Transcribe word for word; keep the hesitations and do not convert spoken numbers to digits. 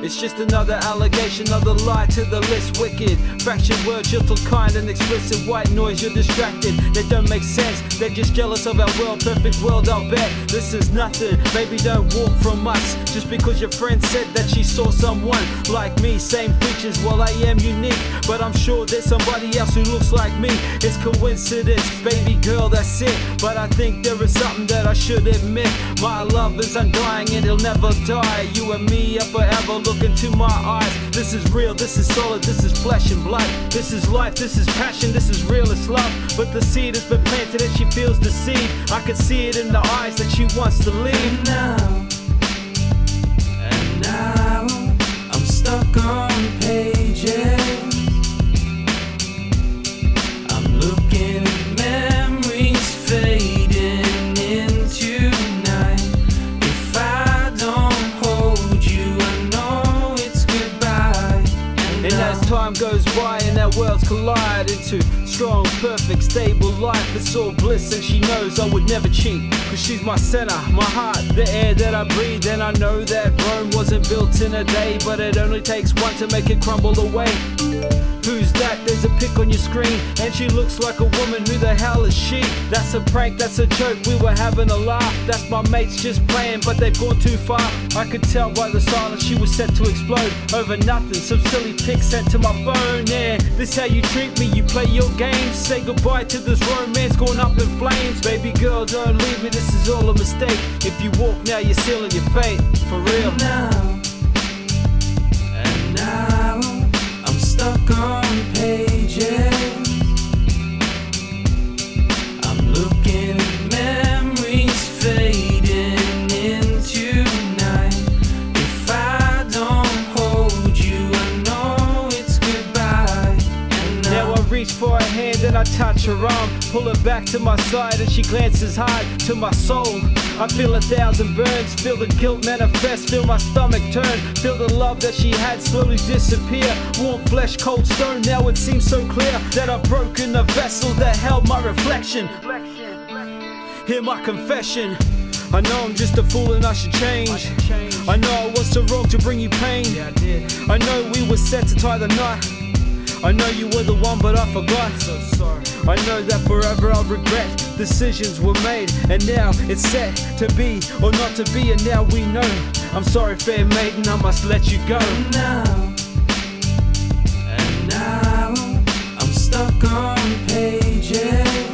It's just another allegation, another lie to the list. Wicked, fractured words, gentle, kind and explicit. White noise, you're distracted, they don't make sense. They're just jealous of our world, perfect world, I'll bet. This is nothing, baby, don't walk from us. Just because your friend said that she saw someone like me, same features, well I am unique. But I'm sure there's somebody else who looks like me. It's coincidence, baby girl, that's it. But I think there is something that I should admit. My love is undying and it'll never die. You and me are forever, look into my eyes. This is real, this is solid, this is flesh and blood. This is life, this is passion, this is realest love. But the seed has been planted and she feels the seed. I can see it in the eyes that she wants to leave. And now, and now I'm stuck on pages. I'm looking at memories fading into night. If I don't hold you, I know it's goodbye. And, and as time goes by and our worlds collide into strong, perfect, stable life, it's all bliss and she knows I would never cheat. Cause she's my center, my heart, the air that I breathe. And I know that Rome wasn't built in a day, but it only takes one to make it crumble away. Who's that? There's a pic on your screen and she looks like a woman, who the hell is she? That's a prank, that's a joke, we were having a laugh. That's my mates just playing, but they've gone too far. I could tell by the silence she was set to explode over nothing, some silly pic sent to my phone. Yeah, this how you treat me, you play your games. Say goodbye to this romance going up in flames. Baby girl, don't leave me, this is all a mistake. If you walk now, you're sealing your fate, for real. And now, and now I'm stuck on pages. I'm looking at memories fading into night. If I don't hold you, I know it's goodbye. And Now I reach for her hand and I touch her arm, pull her back to my side and she glances hard to my soul. I feel a thousand burns, feel the guilt manifest, feel my stomach turn, feel the love that she had slowly disappear. Warm flesh, cold stone, now it seems so clear that I've broken the vessel that held my reflection. Hear my confession, I know I'm just a fool and I should change. I know I was so wrong to bring you pain. I know we were set to tie the knot. I know you were the one but I forgot. So sorry. I know that forever I'll regret. Decisions were made and now it's set to be or not to be, and now we know. I'm sorry, fair maiden, I must let you go. And now, and now I'm stuck on pages.